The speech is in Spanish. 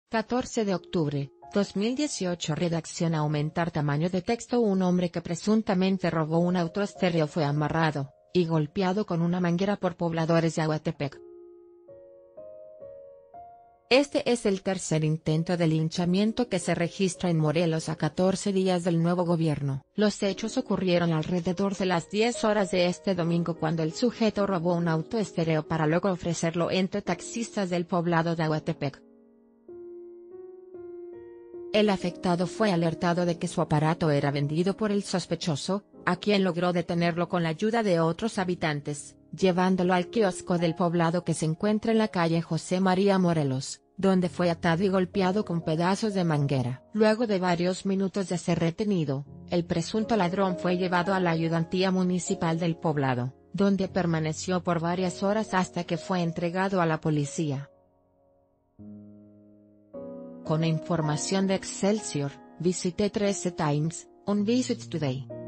14 de octubre, 2018. Redacción: aumentar tamaño de texto. Un hombre que presuntamente robó un auto estéreo fue amarrado y golpeado con una manguera por pobladores de Aguatepec. Este es el tercer intento de linchamiento que se registra en Morelos a 14 días del nuevo gobierno. Los hechos ocurrieron alrededor de las 10 horas de este domingo, cuando el sujeto robó un auto estéreo para luego ofrecerlo entre taxistas del poblado de Aguatepec. El afectado fue alertado de que su aparato era vendido por el sospechoso, a quien logró detenerlo con la ayuda de otros habitantes, llevándolo al kiosco del poblado que se encuentra en la calle José María Morelos, donde fue atado y golpeado con pedazos de manguera. Luego de varios minutos de ser retenido, el presunto ladrón fue llevado a la ayudantía municipal del poblado, donde permaneció por varias horas hasta que fue entregado a la policía. Con información de Excelsior, visite 13 Times, on Visit Today.